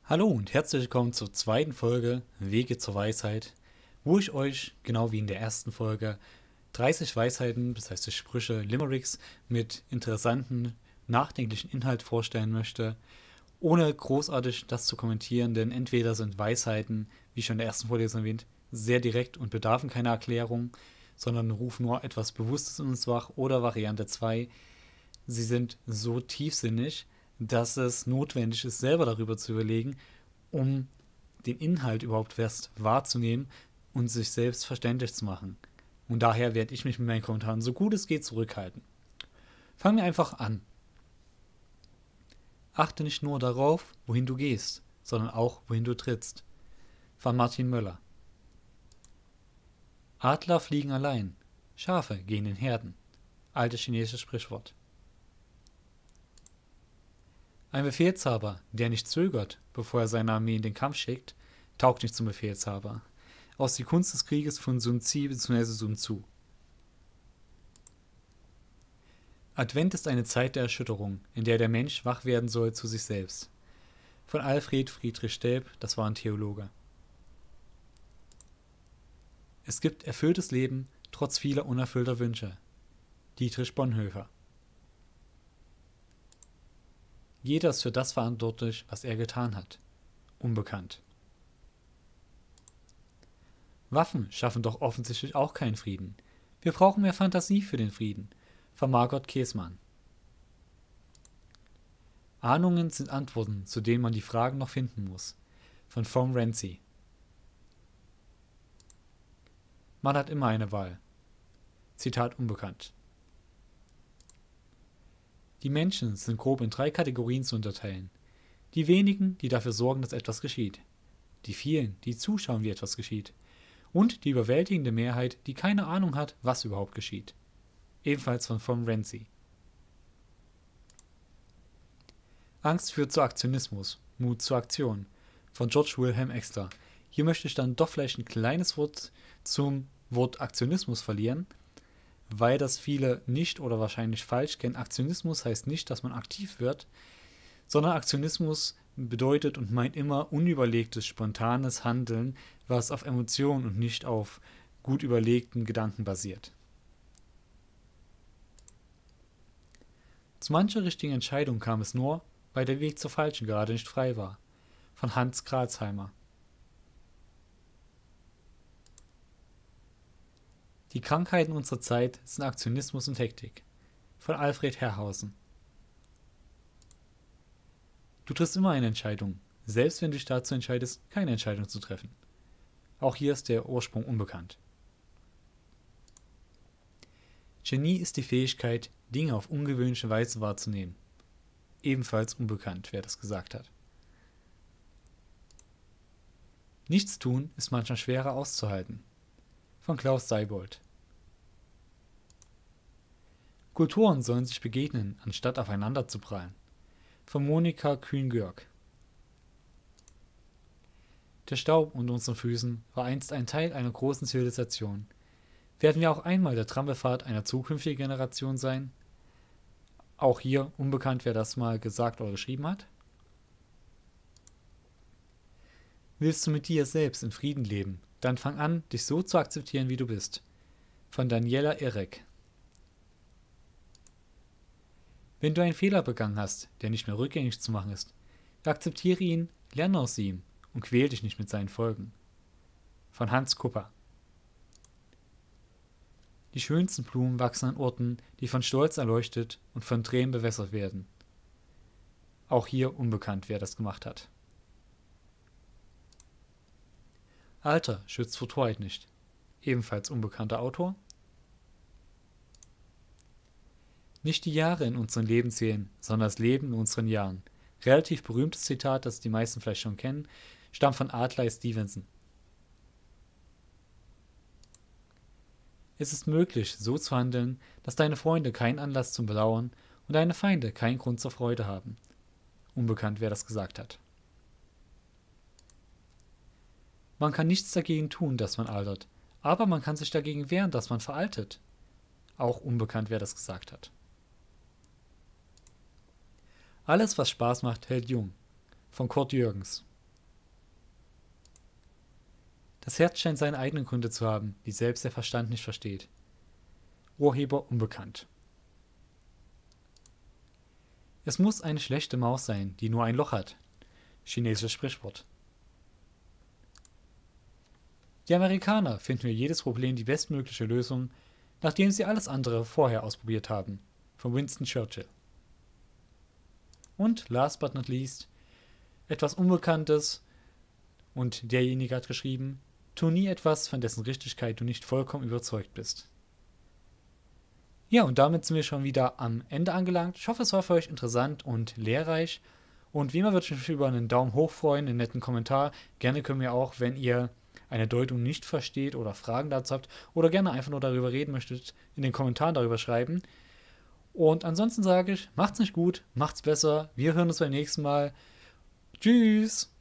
Hallo und herzlich willkommen zur zweiten Folge Wege zur Weisheit, wo ich euch, genau wie in der ersten Folge, 30 Weisheiten, das heißt die Sprüche, Limericks mit interessanten, nachdenklichen Inhalt vorstellen möchte, ohne großartig das zu kommentieren, denn entweder sind Weisheiten, wie schon in der ersten Folge erwähnt, sehr direkt und bedarfen keiner Erklärung, sondern rufen nur etwas Bewusstes in uns wach, oder Variante 2, sie sind so tiefsinnig, dass es notwendig ist, selber darüber zu überlegen, um den Inhalt überhaupt erst wahrzunehmen und sich selbst verständlich zu machen. Und daher werde ich mich mit meinen Kommentaren so gut es geht zurückhalten. Fangen wir einfach an. Achte nicht nur darauf, wohin du gehst, sondern auch, wohin du trittst. Von Martin Möller. Adler fliegen allein, Schafe gehen in Herden. Altes chinesisches Sprichwort. Ein Befehlshaber, der nicht zögert, bevor er seine Armee in den Kampf schickt, taugt nicht zum Befehlshaber. Aus Die Kunst des Krieges von Sun Tzu bzw. Sun Tzu. Advent ist eine Zeit der Erschütterung, in der der Mensch wach werden soll zu sich selbst. Von Alfred Friedrich Stäb, das war ein Theologe. Es gibt erfülltes Leben trotz vieler unerfüllter Wünsche. Dietrich Bonhoeffer. Jeder ist für das verantwortlich, was er getan hat. Unbekannt. Waffen schaffen doch offensichtlich auch keinen Frieden. Wir brauchen mehr Fantasie für den Frieden. Von Margot Käßmann. Ahnungen sind Antworten, zu denen man die Fragen noch finden muss. Von Tom Renzi. Man hat immer eine Wahl. Zitat unbekannt. Die Menschen sind grob in 3 Kategorien zu unterteilen. Die wenigen, die dafür sorgen, dass etwas geschieht. Die vielen, die zuschauen, wie etwas geschieht. Und die überwältigende Mehrheit, die keine Ahnung hat, was überhaupt geschieht. Ebenfalls von Tom Renzi. Angst führt zu Aktionismus, Mut zur Aktion. Von George Wilhelm Exler. Hier möchte ich dann doch vielleicht ein kleines Wort zum Wort Aktionismus verlieren, weil das viele nicht oder wahrscheinlich falsch kennen. Aktionismus heißt nicht, dass man aktiv wird, sondern Aktionismus bedeutet und meint immer unüberlegtes, spontanes Handeln, was auf Emotionen und nicht auf gut überlegten Gedanken basiert. Zu mancher richtigen Entscheidung kam es nur, weil der Weg zur falschen gerade nicht frei war. Von Hans Krazheimer. Die Krankheiten unserer Zeit sind Aktionismus und Hektik. Von Alfred Herrhausen. Du triffst immer eine Entscheidung, selbst wenn du dich dazu entscheidest, keine Entscheidung zu treffen. Auch hier ist der Ursprung unbekannt. Genie ist die Fähigkeit, Dinge auf ungewöhnliche Weise wahrzunehmen. Ebenfalls unbekannt, wer das gesagt hat. Nichtstun ist manchmal schwerer auszuhalten. Von Klaus Seibold. Kulturen sollen sich begegnen, anstatt aufeinander zu prallen. Von Monika Kühn-Görg. Der Staub unter unseren Füßen war einst ein Teil einer großen Zivilisation. Werden wir auch einmal der Trampelpfad einer zukünftigen Generation sein? Auch hier unbekannt, wer das mal gesagt oder geschrieben hat. Willst du mit dir selbst in Frieden leben, dann fang an, dich so zu akzeptieren, wie du bist. Von Daniela Erek. Wenn du einen Fehler begangen hast, der nicht mehr rückgängig zu machen ist, akzeptiere ihn, lerne aus ihm und quäl dich nicht mit seinen Folgen. Von Hans Kupper. Die schönsten Blumen wachsen an Orten, die von Stolz erleuchtet und von Tränen bewässert werden. Auch hier unbekannt, wer das gemacht hat. Alter schützt vor Torheit nicht. Ebenfalls unbekannter Autor. Nicht die Jahre in unserem Leben zählen, sondern das Leben in unseren Jahren. Relativ berühmtes Zitat, das die meisten vielleicht schon kennen, stammt von Adlai Stevenson. Es ist möglich, so zu handeln, dass deine Freunde keinen Anlass zum Bedauern und deine Feinde keinen Grund zur Freude haben. Unbekannt, wer das gesagt hat. Man kann nichts dagegen tun, dass man altert, aber man kann sich dagegen wehren, dass man veraltet. Auch unbekannt, wer das gesagt hat. Alles, was Spaß macht, hält jung. Von Kurt Jürgens. Das Herz scheint seine eigenen Gründe zu haben, die selbst der Verstand nicht versteht. Urheber unbekannt. Es muss eine schlechte Maus sein, die nur ein Loch hat. Chinesisches Sprichwort. Die Amerikaner finden für jedes Problem die bestmögliche Lösung, nachdem sie alles andere vorher ausprobiert haben. Von Winston Churchill. Und last but not least, etwas Unbekanntes, und derjenige hat geschrieben: Tu nie etwas, von dessen Richtigkeit du nicht vollkommen überzeugt bist. Ja, und damit sind wir schon wieder am Ende angelangt. Ich hoffe, es war für euch interessant und lehrreich. Und wie immer würde ich mich über einen Daumen hoch freuen, einen netten Kommentar. Gerne können wir auch, wenn ihr eine Deutung nicht versteht oder Fragen dazu habt oder gerne einfach nur darüber reden möchtet, in den Kommentaren darüber schreiben. Und ansonsten sage ich, macht's nicht gut, macht's besser. Wir hören uns beim nächsten Mal. Tschüss!